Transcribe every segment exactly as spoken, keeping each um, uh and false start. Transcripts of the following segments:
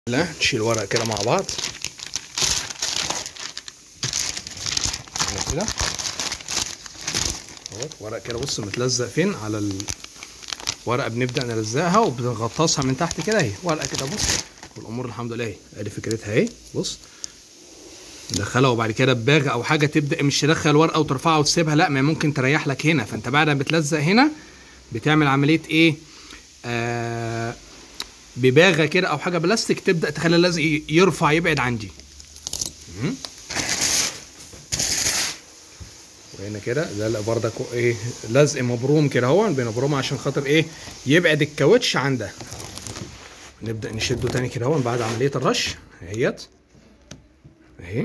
لا نشيل الورق كده مع بعض كده اهو. ورق كده بص متلزق فين على الورقه، بنبدا نلزقها وبنغطسها من تحت كده اهي. ورقه كده بص، والامور الحمد لله اهي. ادي فكرتها اهي. بص ندخلها وبعد كده بباغ او حاجه تبدا مش تدخل ورقه وترفعها وتسيبها، لا ما ممكن تريح لك هنا. فانت بعد ما بتلزق هنا بتعمل عمليه ايه؟ آه بباغه كده او حاجه بلاستيك تبدا تخلي اللزق يرفع يبعد عن دي. وهنا كده ده بردك ايه لزق مبروم كده اهو، بنبرومه عشان خاطر ايه؟ يبعد الكاوتش عن ده. نبدا نشده تاني كده اهو بعد عمليه الرش اهيت اهي.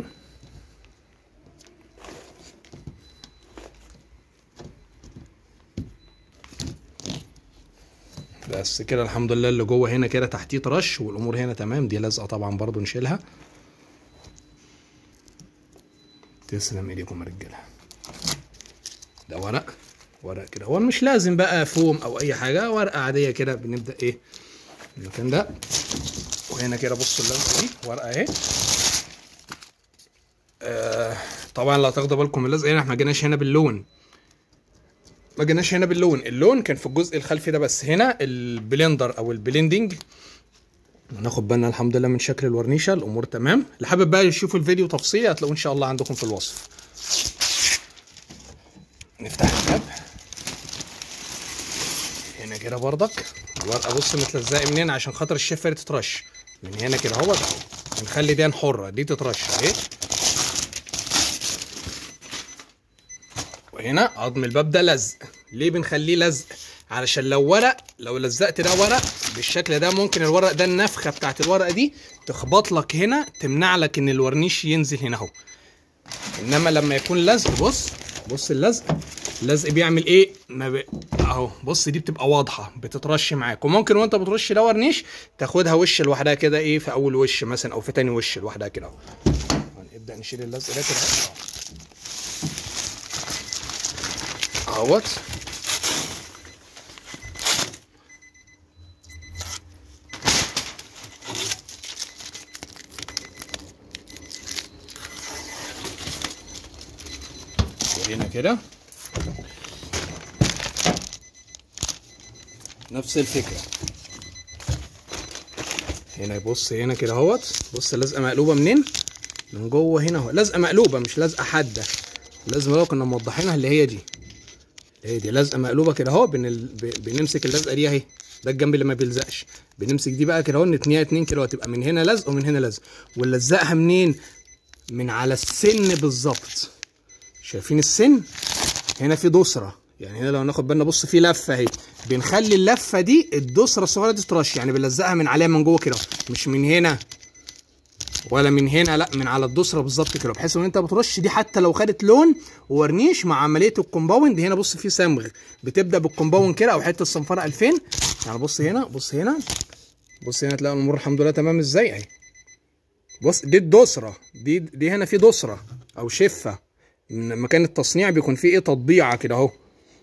بس كده الحمد لله. اللي جوه هنا كده تحتيه رش والامور هنا تمام. دي لازقه طبعا برضو نشيلها. تسلم ايديكم يا رجاله. ده ورق ورق كده هو مش لازم بقى فوم او اي حاجه، ورقه عاديه كده. بنبدا ايه المكان ده. وهنا كده بصوا اللزقه دي ورقه اهي. آه طبعا لو تاخدوا بالكم من اللزقه هنا احنا ما جيناش هنا باللون، ما جيناش هنا باللون. اللون كان في الجزء الخلفي ده بس. هنا البلندر او البلندنج ناخد بالنا الحمد لله من شكل الورنيشه. الامور تمام. اللي حابب بقى يشوفوا الفيديو تفصيلي هتلاقوه ان شاء الله عندكم في الوصف. نفتح الباب هنا كده بردك. الورقه بص متلزقه منين عشان خاطر الشفه تترش من هنا كده اهوت. بنخلي دي حره دي تترش اهي. وهنا عظم الباب ده لزق. ليه بنخليه لزق؟ علشان لو ورق لو لزقت ده ورق بالشكل ده ممكن الورق ده النفخه بتاعت الورقه دي تخبط لك هنا تمنع لك ان الورنيش ينزل هنا اهو. انما لما يكون لزق بص بص اللزق اللزق بيعمل ايه؟ ما ب... اهو بص دي بتبقى واضحه بتترش معاك. وممكن وانت بترش ده ورنيش تاخدها وش لوحدها كده ايه في اول وش مثلا او في تاني وش لوحدها كده اهو. هنبدا نشيل اللزق ده كده اهوت. هنا كده نفس الفكره. هنا بص هنا كده اهوت. بص اللزقه مقلوبه منين؟ من جوه هنا اهو. لزقه مقلوبه مش لزقه حاده. لازم لو كنا موضحينها اللي هي دي اللي هي دي لزقه مقلوبه كده اهو. بن... بنمسك اللزقه دي اهي. ده الجنب اللي ما بيلزقش. بنمسك دي بقى كده اهو نتنيها اتنين كده وتبقى من هنا لزق ومن هنا لزق. ونلزقها منين؟ من على السن بالظبط. شايفين السن؟ هنا في دوسره. يعني هنا لو ناخد بالنا بص في لفه اهي. بنخلي اللفه دي الدوسره الصغيره دي ترش. يعني بنلزقها من عليها من جوه كده مش من هنا ولا من هنا، لا من على الدوسره بالظبط كده. بحيث ان انت بترش دي حتى لو خدت لون وورنيش مع عمليه الكومباوند. هنا بص في صمغ بتبدا بالكومباوند كده او حته الصنفره ألفين. يعني بص هنا بص هنا بص هنا تلاقي الامور الحمد لله تمام ازاي اهي. بص دي الدوسره دي دي هنا في دوسره او شفه. من مكان التصنيع بيكون فيه ايه تطبيعه كده اهو.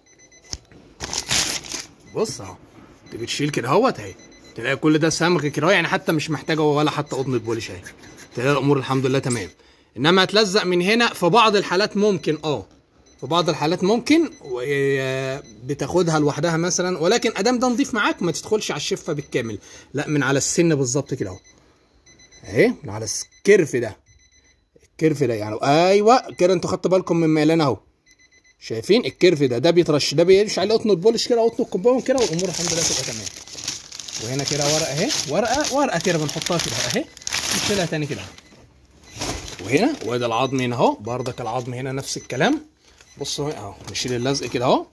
بص اهو انت بتشيل كده اهوت اهي. تلاقي كل ده صمغ كده يعني حتى مش محتاجه ولا حتى قطن بوليش اهي. تلاقي الامور الحمد لله تمام. انما هتلزق من هنا في بعض الحالات ممكن اه في بعض الحالات ممكن بتاخدها لوحدها مثلا. ولكن ادام ده نضيف معاك ما تدخلش على الشفه بالكامل، لا من على السن بالظبط كده اهو اهي. من على الكرف ده الكرف ده يعني ايوه كده. انتوا خدتوا بالكم من ميلان اهو. شايفين الكرف ده ده بيترش ده بيمشي عليه قطن البولش كده قطن الكومباوند كده والامور الحمد لله تبقى تمام. وهنا كده ورقه اهي. ورقه ورقه كده بنحطها كده اهي. نشيلها تاني كده. وهنا وادي العظم هنا اهو. بردك العظم هنا نفس الكلام. بصوا اهو نشيل اللزق كده اهو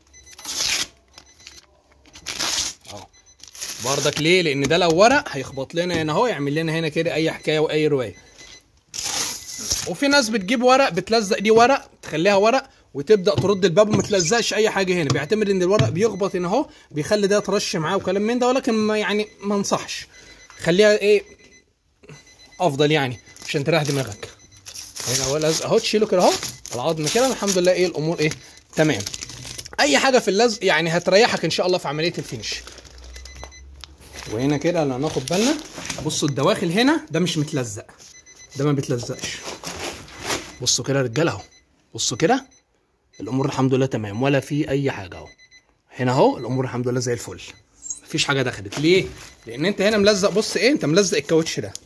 اهو. بردك ليه؟ لان ده لو ورق هيخبط لنا هنا اهو يعمل لنا هنا كده اي حكايه واي روايه. وفي ناس بتجيب ورق بتلزق دي ورق تخليها ورق وتبدا ترد الباب وما تلزقش اي حاجه هنا. بيعتمد ان الورق بيخبط هنا اهو بيخلي ده يترش معاه وكلام من ده. ولكن ما يعني ما انصحش. خليها ايه افضل يعني عشان تريح دماغك. هنا اهو لزق اهو تشيله كده اهو العظم كده الحمد لله ايه الامور ايه تمام. اي حاجه في اللزق يعني هتريحك ان شاء الله في عمليه الفينش. وهنا كده اللي هناخد بالنا. بصوا الدواخل هنا ده مش متلزق، ده ما بيتلزقش. بصوا كده يا رجاله اهو، بصوا كده الامور الحمد لله تمام ولا في اي حاجه اهو. هنا اهو الامور الحمد لله زي الفل، مفيش حاجه دخلت. ليه؟ لان انت هنا ملزق. بص ايه، انت ملزق الكاوتش ده.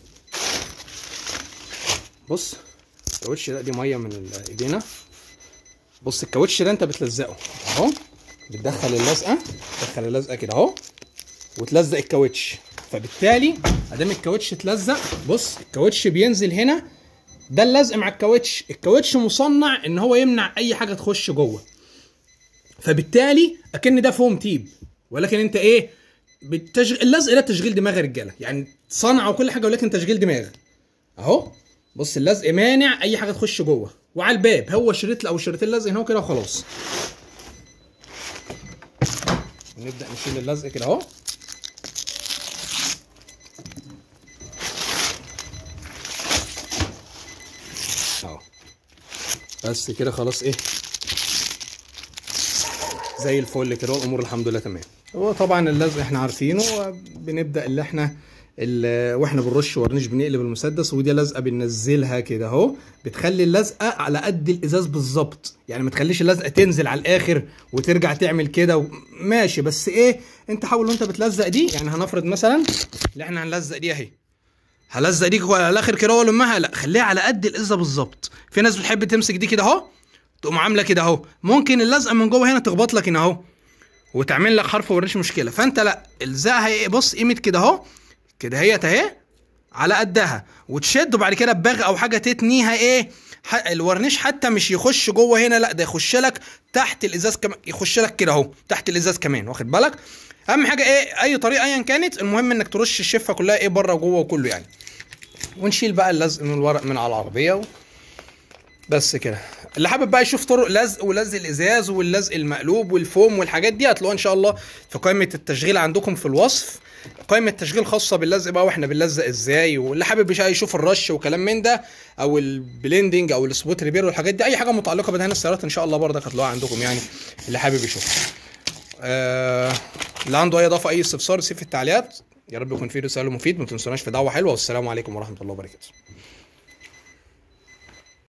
بص الكاوتش ده، دي ميه من ايدينا. بص الكاوتش ده انت بتلزقه اهو، بتدخل اللزقه، تدخل اللزقه كده اهو وتلزق الكاوتش. فبالتالي ادام الكاوتش اتلزق، بص الكاوتش بينزل هنا، ده اللزق مع الكاوتش. الكاوتش مصنع ان هو يمنع اي حاجه تخش جوه، فبالتالي اكن ده فوم تيب. ولكن انت ايه، بالتشغيل اللزق ده تشغيل دماغ يا رجاله، يعني صنعه وكل حاجه ولكن تشغيل دماغ اهو. بص اللزق مانع اي حاجه تخش جوه. وعلى الباب هو شريط او شريطين لزق هنا وكده وخلاص. نبدا نشيل اللزق كده اهو. اهو بس كده خلاص، ايه زي الفل كده، والامور الحمد لله تمام. هو طبعا اللزق احنا عارفينه، بنبدا اللي احنا اللي واحنا بنرش ورنيش بنقلب المسدس، ودي لزقه بننزلها كده اهو، بتخلي اللزقه على قد الازاز بالظبط. يعني ما تخليش اللزقه تنزل على الاخر وترجع تعمل كده و... ماشي. بس ايه، انت حاول وانت بتلزق دي، يعني هنفرض مثلا اللي احنا هنلزق دي اهي، هلزق دي على الاخر كده والمها، لا خليها على قد الازازه بالظبط. في ناس بتحب تمسك دي كده اهو، تقوم عامله كده اهو، ممكن اللزقه من جوه هنا تخبط لك هنا اهو وتعمل لك حرف ورنيش مشكله. فانت لا، الزقها ايه، بص قيمه كده اهو، كده هي اهي على قدها، وتشد وبعد كده بباغ او حاجه تتنيها ايه، الورنيش حتى مش يخش جوه هنا، لا ده يخش لك تحت الازاز كمان، يخش لك كده اهو تحت الازاز كمان، واخد بالك. اهم حاجه ايه، اي طريقه ايا كانت، المهم انك ترش الشفه كلها ايه بره وجوه وكله يعني. ونشيل بقى اللزق من الورق من على العربيه و... بس كده. اللي حابب بقى يشوف طرق لزق ولزق الازاز واللزق المقلوب والفوم والحاجات دي، هتلاقوها ان شاء الله في قائمه التشغيل عندكم في الوصف، قائمه تشغيل خاصه باللزق بقى، واحنا بنلزق ازاي. واللي حابب يشوف الرش وكلام من ده، او البليندنج او السبوت ريبير والحاجات دي، اي حاجه متعلقه بدهان السيارات ان شاء الله برضك هتلاقوها عندكم يعني، اللي حابب يشوف. آه اللي عنده اي اضافه اي استفسار يسيب في التعليقات. يا رب يكون في رساله مفيد، ما تنسوناش في دعوه حلوه، والسلام عليكم ورحمه الله وبركاته.